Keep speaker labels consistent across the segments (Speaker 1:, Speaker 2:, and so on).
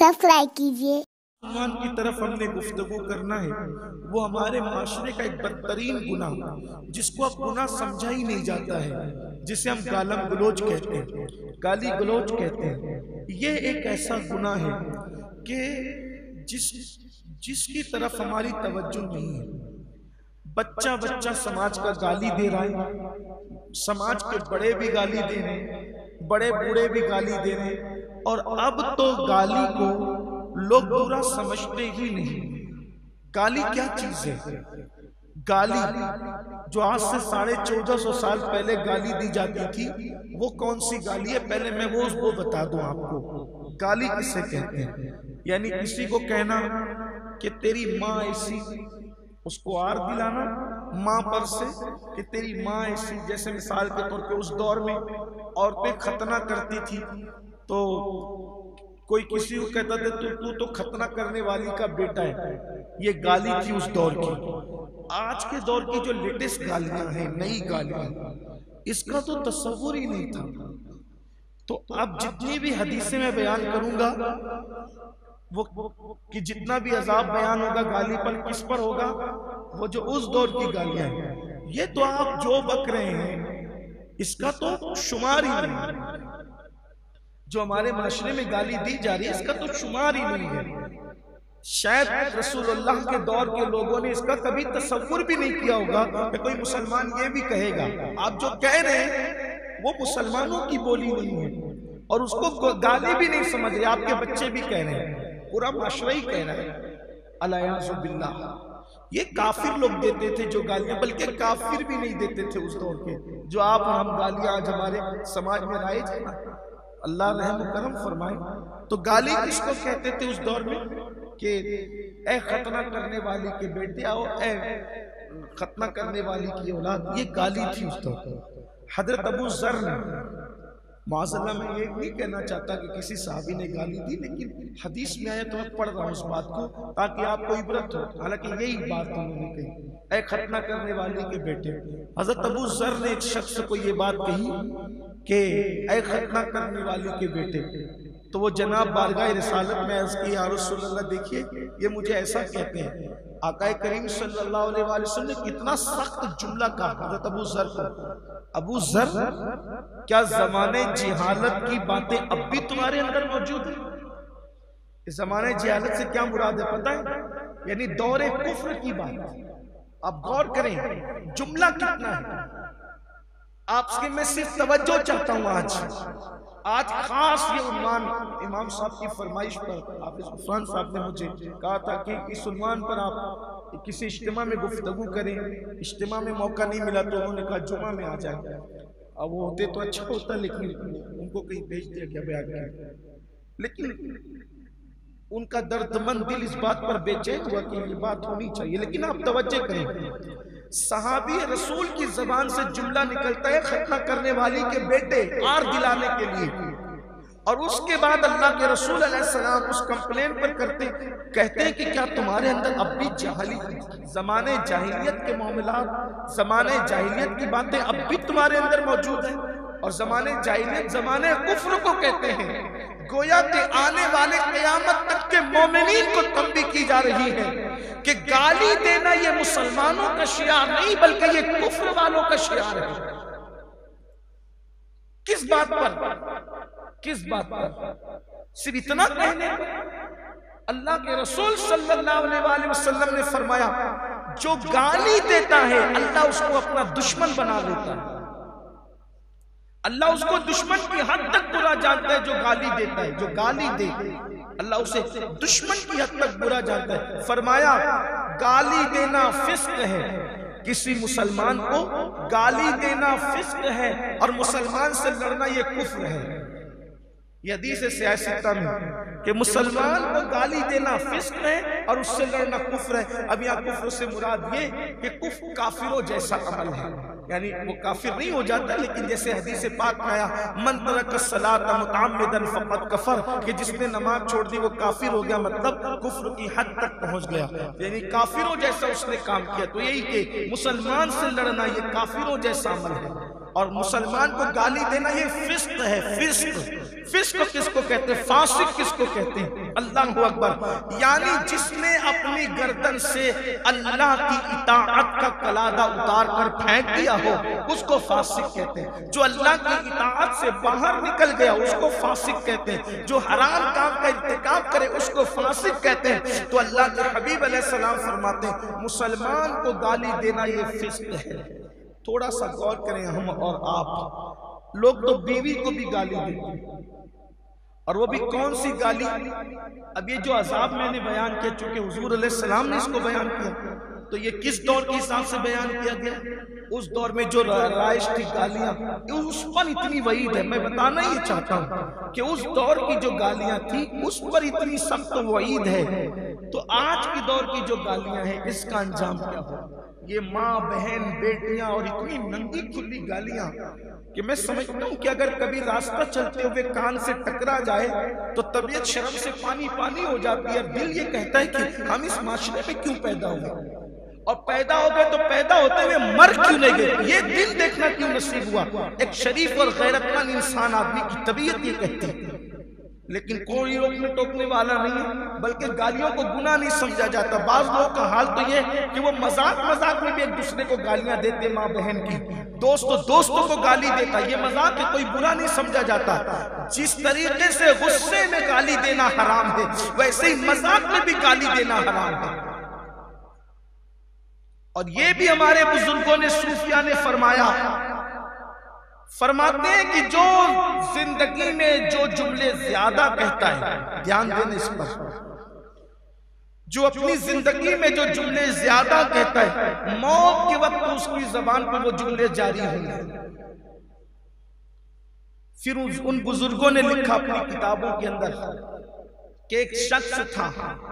Speaker 1: Subscribe कीजिए।
Speaker 2: ईमान की तरफ हमने गुफ्तगू करना है। वो हमारे माशरे का एक बदतरीन गुनाह जिसको अब गुनाह समझा ही नहीं जाता है, जिसे हम गालम गलोच कहते हैं, गाली गलोच कहते हैं। ये एक ऐसा गुनाह है कि जिसकी तरफ हमारी तवज्जो नहीं है। बच्चा बच्चा समाज का गाली दे रहा है, समाज के बड़े भी गाली दे रहे हैं, बड़े बूढ़े भी गाली दे रहे हैं, और अब तो गाली को लोग बुरा समझते ही नहीं। गाली क्या चीज है? गाली जो आज से 1450 साल पहले गाली दी जाती थी, वो कौन सी गाली है? पहले मैं वो बता दूं आपको। गाली किसे कहते हैं? यानी किसी को कहना कि तेरी माँ ऐसी, उसको आर दिलाना माँ पर से कि तेरी माँ ऐसी। जैसे मिसाल के तौर पे उस दौर में औरतें खतना करती थी, तो कोई किसी को कहता था तू तो खतना करने वाली का बेटा है। ये गाली थी उस दौर की। आज के दौर की जो लेटेस्ट गालियां हैं, नई गालियां, इसका तो तस्वुर ही नहीं था। तो अब जितनी भी हदीसें मैं बयान करूंगा, वो कि जितना भी अजाब बयान होगा गाली पर, किस पर होगा? वो जो उस दौर की गालियां हैं। ये तो आप जो बक रहे हैं, इसका तो शुमार ही नहीं। जो हमारे माशरे में गाली दी जा रही है, इसका तो शुमार ही नहीं है। शायद रसूलुल्लाह के दौर के लोगों ने इसका कभी तसव्वुर भी नहीं किया होगा कि कोई मुसलमान ये भी कहेगा। आप जो कह रहे हैं वो मुसलमानों की बोली नहीं है, और उसको गाली भी नहीं समझ रहे। आपके बच्चे भी कह रहे हैं, पूरा माशरा ही कह रहा है। अलियाज़ु बिल्लाह। ये काफिर लोग देते थे जो गालियां, बल्कि काफिर भी नहीं देते थे उस दौर के, जो आप और हम गालियां आज हमारे समाज में राइज है ना। अल्लाह रहम करम फरमाए। तो गाली किसको कहते थे उस दौर में? कि ए खतना करने वाली के बेटे आओ, ए खतना करने वाली की औलाद। ये गाली थी उस दौर। हजरत अबू ज़र ने, माज़अल्लाह मैं ये नहीं कहना चाहता कि किसी साहबी ने गाली दी, लेकिन हदीस में आया तो मैं पढ़ रहा हूँ उस बात को ताकि आपको इबरत हो। हालांकि यही बात उन्होंने कही, ए खतना करने वाली के बेटे। हजरत अबू ज़र ने एक शख्स को ये बात कही कि ऐ खतना करने वाली के बेटे, तो वो जनाब बारगाह रिसालत में अर्ज़ की, या रसूलल्लाह देखिए ये मुझे ऐसा कहते हैं। आकाए करीम सल्लल्लाहु अलैहि वसल्लम ने कितना सख्त जुमला कहा हज़रत अबू ज़र को। अबू ज़र, क्या ज़माने जिहालत की बातें अब भी तुम्हारे अंदर मौजूद है? इस ज़माने जिहालत से क्या मुराद है पता है? यानी दौरे कुफ्र की बात। आप गौर करें जुमला कितना है। आपसे मैं सिर्फ तवज्जो चाहता हूँ। आज खास ये उन्वान इमाम साहब की फरमाइश पर हाफिज उस्मान साहब ने मुझे कहा था कि इस उन्वान पर आप किसी इज्तिमा में गुफ्तगू करें। इज्तिमा में मौका नहीं मिला तो उन्होंने कहा जुमा में आ जाए। अब वो होते तो अच्छा होता, लेकिन उनको कहीं भेज दिया गया बयान के। लेकिन उनका दर्दमंद दिल इस बात पर बेचैन हुआ कि ये बात होनी चाहिए। लेकिन आप तवज्जो करें, सहाबी रसूल की जबान से जुमला निकलता है खतना करने वाली के बेटे, आर दिलाने के लिए, और उसके बाद अल्लाह के रसूल अलैहिस्सलाम उस कंप्लेन पर कहते हैं कि क्या तुम्हारे अंदर अब भी ज़माने जाहिलियत के मामलात, ज़माने जाहिलियत की बातें अब भी तुम्हारे अंदर मौजूद हैं? और ज़माने जाहिलियत ज़माने कुफ्र को कहते हैं। गोया के आने वाले क़यामत तक के मोमिनीन को तंबीह की जा रही है कि गाली देना ये मुसलमानों का शियार नहीं, बल्कि ये कुफ्र वालों का शियार है। किस बात पर? किस बात पर? सिर्फ इतना कहने पर? अल्लाह के रसूल सल्लल्लाहु अलैहि वसल्लम ने फरमाया, जो गाली देता है अल्लाह उसको अपना दुश्मन बना लेता है। अल्लाह उसको दुश्मन की हद तक बुरा जानता है जो गाली देता है। जो गाली दे अल्लाह उसे दुश्मन की हद तक बुरा जानता है। फरमाया गाली देना फिस्क है, किसी मुसलमान को गाली देना फिस्क है, और मुसलमान से लड़ना ये कुफ्र है। ये हदीस है सियासत में कि मुसलमान को गाली देना फिस्क है और उससे लड़ना कुफ्र है। अब यहाँ कुफ्र से मुराद ये कि कुफ्र काफिरों जैसा अमल है, यानी वो काफिर नहीं हो जाता, लेकिन जैसे हदीस पाक में आया, मन तरक सलात मुतअम्मिदन फक़द कफर, कि जिसने नमाज छोड़ दी वो काफिर हो गया, मतलब कुफ्र की हद तक पहुंच गया, यानी काफिरों जैसा उसने काम किया। तो यही कि मुसलमान से लड़ना ये काफिरों जैसा अमल है, और मुसलमान को गाली देना ये फिस्क है। फिस्क فسق کس کو کہتے ہیں؟ فاسق کس کو کہتے ہیں؟ اللہ اکبر. یعنی جس نے اپنی گردن سے اللہ کی اطاعت کا قلادہ اتار کر پھینک دیا ہو اس کو فاسق کہتے ہیں. جو اللہ کی اطاعت سے باہر نکل گیا اس کو فاسق کہتے ہیں. جو حرام کام کا ارتکاب کرے اس کو فاسق کہتے ہیں. تو اللہ کے حبیب علیہ السلام فرماتے ہیں مسلمان کو گالی دینا یہ فسق ہے. تھوڑا سا غور کریں ہم اور آپ. لوگ تو بیوی کو بھی گالی دیتے ہیں اور وہ بھی کون سی گالی؟ اب یہ جو عذاب میں نے بیان کیا چونکہ حضور علیہ السلام نے اس کو بیان کیا تو یہ کس دور کے حساب سے بیان کیا گیا؟ اس دور میں جو رائج تھی گالیاں اس پر اتنی وعید ہے. میں بتانا یہ چاہتا ہوں کہ اس دور کی جو گالیاں تھی اس پر اتنی سخت وعید ہے. تو آج کی دور کی جو گالیاں ہیں اس کا انجام کیا ہو؟ یہ ماں بہن بیٹیاں اور اتنی ننگی کھلی گالیاں کہ میں سمجھتا ہوں کہ اگر کبھی راستہ چلتے ہوئے کان سے ٹکرا جائے تو طبیعت شرم سے پانی پانی ہو جاتی ہے. دل یہ کہتا ہے کہ ہم اس معاشرے میں کیوں پیدا ہوئے اور پیدا ہو گئے تو پیدا ہوتے ہوئے مر کیوں نہیں گئے؟ یہ دل دیکھنا کیوں نصیب ہوا؟ ایک شریف اور غیرت مند انسان آدمی کی طبیعت یہ کہتی ہے. لیکن کوئی روکنے ٹوکنے والا نہیں ہے بلکہ گالیوں کو گناہ نہیں سمجھا جاتا. بعض لوگوں کا حال تو یہ کہ وہ مذاق میں بھی ایک دوسرے کو گالیاں دیتے. ماں بہن کی دوستوں کو گالی دیتا. یہ مذاق ہے کوئی برا نہیں سمجھا جاتا. جس طریقے سے غصے میں گالی دینا حرام ہے ویسے ہی مذاق میں بھی گالی دینا حرام ہے. اور یہ بھی ہمارے بزرگوں نے صوفیاء نے فرماتے ہیں کہ جو زندگی میں جو جملے زیادہ کہتا ہے، دھیان دینے اس پر، جو اپنی زندگی میں جو جملے زیادہ کہتا ہے موت کے وقت اس کی زبان پر وہ جملے جاری ہوں گے. پھر ان بزرگوں نے لکھا اپنی کتابوں کے اندر کہ ایک شخص تھا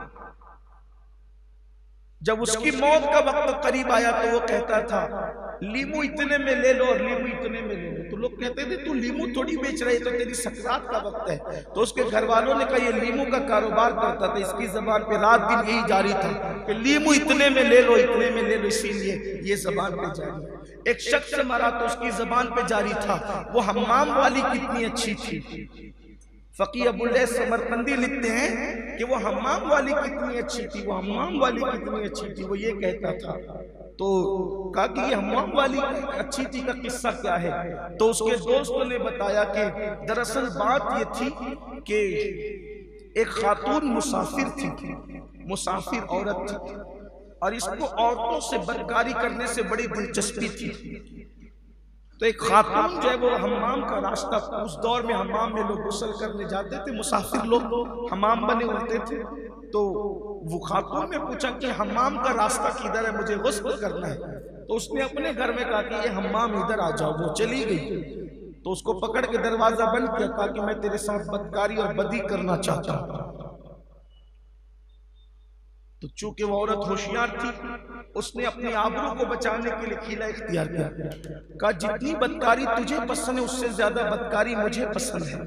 Speaker 2: جب اس کی موت کا وقت قریب آیا تو وہ کہتا تھا لیمو اتنے میں لے لو اور لیمو اتنے میں لے لو. تو لوگ کہتے تھے تو لیمو تھوڑی بیچ رہے تو تیری سکرات کا وقت ہے. تو اس کے گھر والوں نے کہا یہ لیمو کا کاروبار کرتا تھا. اس کی زبان پہ رات دن یہی جاری تھا کہ لیمو اتنے میں لے لو اتنے میں لے لو. اسی لیے یہ زبان پہ جاری. ایک شخص سے مرا تو اس کی زبان پہ جاری تھا وہ حمام والی کتنی اچھی تھی. فقیہ ابو اللیث سمرقندی لکھتے ہیں کہ وہ حمام والی کتنی اچھی تھی، وہ حمام والی کتنی اچھی تھی، وہ یہ کہتا تھا. تو کہا کہ یہ حمام والی اچھی تھی کا قصہ کیا ہے؟ تو اس کے دوستوں نے بتایا کہ دراصل بات یہ تھی کہ ایک خاتون مسافر تھی، مسافر عورت تھی اور اس کو عورتوں سے بدکاری کرنے سے بڑی دلچسپی تھی. تو ایک خاتون جو ہے وہ حمام کا راستہ، اس دور میں حمام میں لوگ غسل کرنے جاتے تھے، مسافر لوگ حمام بنے ہوتے تھے. تو وہ خاتون نے پوچھا کہ حمام کا راستہ کدھر ہے، مجھے غسل کرنا ہے. تو اس نے اپنے گھر میں کہا کہ یہ حمام ادھر آ جاؤ. وہ چلی گئی تو اس کو پکڑ کے دروازہ بند کیا، کہا کہ میں تیرے ساتھ بدکاری اور بدی کرنا چاہتا ہوں. تو چونکہ وہ عورت ہوشیار تھی اس نے اپنی آبرو کو بچانے کے لیے حیلہ اختیار کیا. کہا جتنی بدکاری تجھے پسند ہے اس سے زیادہ بدکاری مجھے پسند ہے.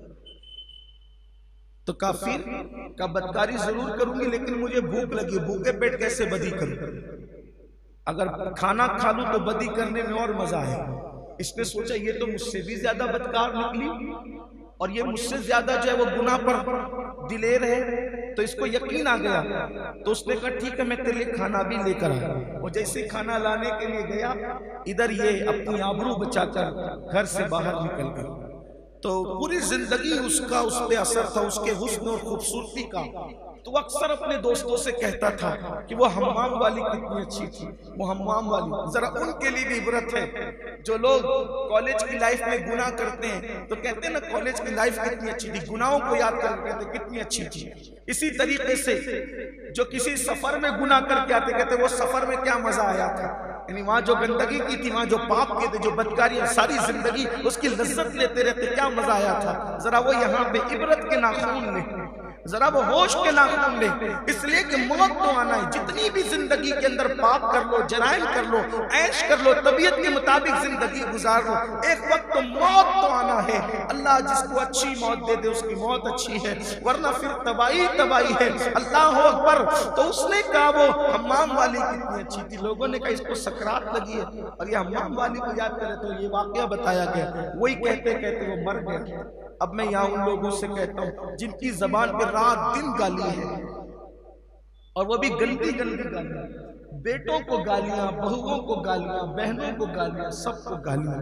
Speaker 2: تو کافر کا بدکاری ضرور کروں گی لیکن مجھے بھوک لگی، بھوکے پیٹ کیسے بدی کروں؟ اگر کھانا کھا لوں تو بدی کرنے میں اور مزہ ہے. اس نے سوچا یہ تو مجھ سے بھی زیادہ بدکار نکلی اور یہ مجھ سے زیادہ جو ہے وہ گناہ پر دلیر ہے. تو اس کو یقین آ گیا تو اس نے کہا ٹھیک ہے میں تیرے لیے کھانا بھی لے کر آیا. اور جیسے کھانا لانے کے لیے گیا ادھر یہ اپنی آبرو بچا کر گھر سے باہر نکل گیا. تو پوری زندگی اس کا اس پہ اثر تھا اس کے حسن اور خوبصورتی کا. تو اکثر اپنے دوستوں سے کہتا تھا کہ وہ حمام والی کتنی اچھی تھی، وہ حمام والی. ذرا ان کے لیے بھی عبرت ہے جو لوگ کالج کی لائف میں گناہ کرتے ہیں تو کہتے ہیں نا کالج کی لائف کتنی اچھی تھی، گناہوں کو یاد کر کے کہتے ہیں کتنی اچھی تھی. اسی طریقے سے جو کسی سفر میں گناہ کر کے آتے کہتے وہ سفر میں کیا مزہ آیا تھا. یعنی وہاں جو گندگی کی تھی، وہاں جو پاپ کے تھے، جو بدکاریاں، ساری زندگی اس کی لذت لیتے رہتے، کیا مزہ آیا تھا. ذرا وہ یہاں پہ عبرت کے ناخون لے، ذرا وہ ہوش کے ناخون لے. اس لیے کہ موت تو آنا ہے. جتنی بھی زندگی کے اندر پاپ کر لو، جرائم کر لو، عیش کر لو، طبیعت کے مطابق زندگی گزار لو، ایک وقت تو موت تو آنا ہے. اللہ جس کو اچھی موت دے دے اس کی موت اچھی ہے، ورنہ پھر تباہی تباہی ہے. اللہ اکبر. تو اس نے کہا وہ حمام والی کتنی اچھی تھی. لوگوں نے کہا اس کو سکرات لگی ہے اور یہ حمام والی کو یاد کرے تو یہ واقعہ بتایا گیا. وہی کہتے کہتے وہ مر گیا. اب میں یہاں ان لوگوں سے کہتا ہوں جن کی زبان پہ رات دن گالی ہے، اور وہ بھی گندی گندی گالیاں، بیٹوں کو گالیاں، بہووں کو گالیاں، بہنوں کو گالیاں، سب کو گالیاں،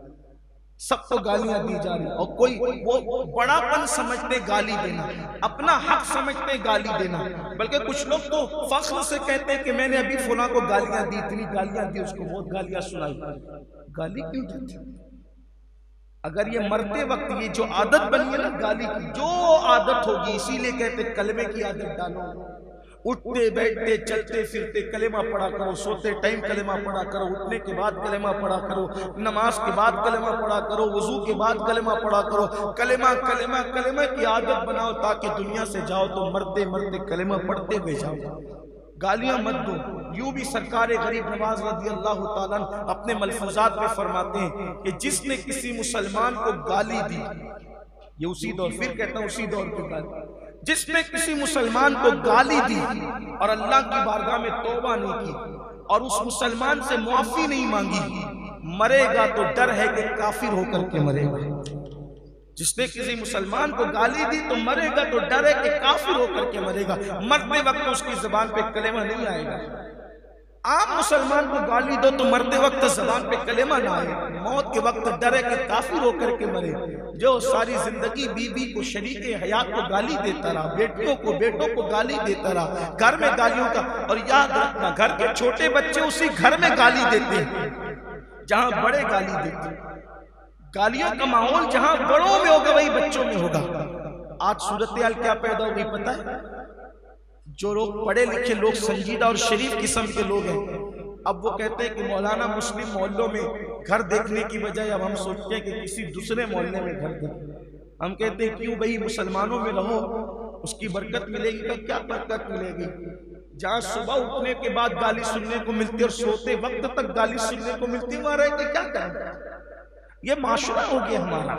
Speaker 2: سب کو گالیاں دی جا رہی، اور کوئی وہ بڑا پن سمجھتے گالی دینا، اپنا حق سمجھتے گالی دینا، بلکہ کچھ لوگ تو فخر سے کہتے ہیں کہ میں نے ابھی فلاں کو گالیاں دی، اتنی گالیاں دی، اس کو بہت گالیاں سنائی۔ گالی کیوں دیتے؟ اگر یہ مرتے وقت یہ جو عادت بنی ہے نا گالی کی، جو عادت ہوگی، اسی لیے کہتے کلمے کی عادت ڈالو، اٹھتے بیٹھتے چلتے پھرتے کلمہ پڑھا کرو، سوتے ٹائم کلمہ پڑھا کرو، اٹھنے کے بعد کلمہ پڑھا کرو، نماز کے بعد کلمہ پڑھا کرو، وضو کے بعد کلمہ پڑھا کرو، کلمہ کلمہ کلمہ کی عادت بناؤ تاکہ دنیا سے جاؤ تو مرتے مرتے کلمہ پڑھتے ہوئے جاؤ، گالیاں مت دو۔ یوں بھی سرکار غریب نواز رضی اللہ تعالیٰ اپنے ملفوظات میں فرماتے ہیں کہ جس نے کسی مسلمان کو گالی دی، یہ اسی دور، پھر کہتا ہوں اسی دور کی گالی، جس نے کسی مسلمان کو گالی دی اور اللہ کی بارگاہ میں توبہ نہیں کی اور اس مسلمان سے معافی نہیں مانگی، مرے گا تو ڈر ہے کہ کافر ہو کر کے مرے گا۔ جس نے کسی مسلمان کو گالی دی تو مرے گا تو ڈر ہے کہ کافر ہو کر کے مرے گا، مرتے وقت اس کی زبان پہ کلمہ نہیں آئے گا۔ عام مسلمان کو گالی دو تو مرتے وقت زبان پہ کلمہ نہ آئے، موت کے وقت ڈر ہے کہ کافر ہو کر کے مرے۔ جو ساری زندگی بیوی کو، شریک حیات کو گالی دیتا رہا، بیٹیوں کو، بیٹوں کو گالی دیتا رہا، گھر میں گالیوں کا، اور یاد رکھنا گھر کے چھوٹے بچے اسی گھر میں گالی دیتے ہیں جہاں بڑے گالی دیتے ہیں۔ گالیوں کا ماحول جہاں بڑوں میں ہوگا وہی بچوں میں ہوگا۔ آج صورتحال کیا پیدا ہو گئی پتہ ہے؟ جو لوگ پڑھے لکھے لوگ، سنجیدہ اور شریف قسم کے لوگ ہیں، اب وہ کہتے ہیں کہ مولانا مسلم محلوں میں گھر دیکھنے کی بجائے اب ہم سوچتے ہیں کہ کسی دوسرے محلے میں گھر دیکھیں۔ ہم کہتے ہیں کیوں بھئی مسلمانوں میں رہو، اس کی برکت ملے گی۔ کیا برکت ملے گی؟ جہاں صبح اٹھنے کے بعد گالی سننے کو ملتی اور سوتے وقت تک گالی سننے کو ملتی، وہاں رہ کے کیا کریں؟ یہ معاشرہ ہو گیا ہمارا،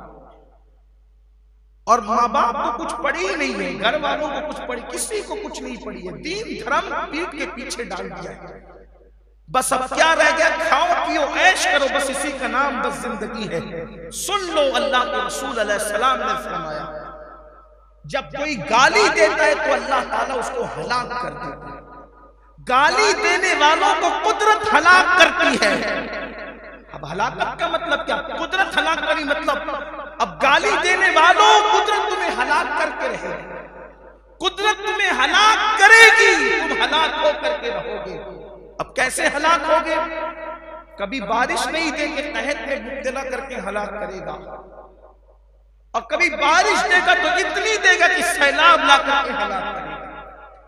Speaker 2: اور ماں باپ کو کچھ پڑھی ہی نہیں ہے، گھر والوں کو کچھ پڑھی، کسی کو کچھ نہیں پڑھی ہے، دین دھرم پیٹ کے پیچھے ڈال دیا ہے۔ بس اب کیا رہ گیا؟ کھاؤ پیو عیش کرو، بس اسی کا نام بس زندگی ہے۔ سن لو اللہ کے رسول علیہ السلام نے فرمایا جب کوئی گالی دیتا ہے تو اللہ تعالیٰ اس کو ہلاک کر دیتا ہے۔ گالی دینے والوں کو قدرت ہلاک کرتی ہے۔ اب ہلاکت کا مطلب کیا؟ قدرت ہلاک کری مطلب اب گالی دینے والوں قدرت تمہیں ہلاک کر کے رہے گی، قدرت تمہیں ہلاک کرے گی، تم ہلاک ہو کر کے رہو گے۔ اب کیسے ہلاک ہوگے؟ کبھی بارش نہیں دے کے قحط میں مبتلا کر کے ہلاک کرے گا، اور کبھی بارش دے گا تو اتنی دے گا کہ سیلاب لا کر کے ہلاک کرے گا،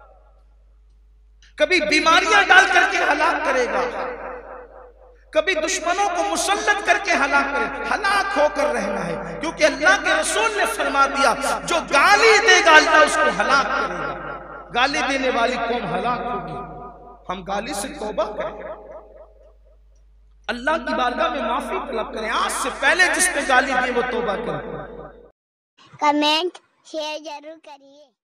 Speaker 2: کبھی بیماریاں ڈال کر کے ہلاک کرے گا، کبھی دشمنوں کو مسلط کر کے ہلاک کرے۔ ہلاک ہو کر رہنا ہے، کیونکہ اللہ کے رسول نے فرما دیا جو گالی دے گا اللہ اس کو ہلاک کرے گا۔ گالی دینے والی قوم ہلاک ہوگی۔ ہم گالی سے توبہ کریں، اللہ کی بارگاہ میں معافی طلب کریں، آج سے پہلے جس نے گالی دی وہ توبہ کریں۔
Speaker 1: کمنٹ شیئر ضرور کریے۔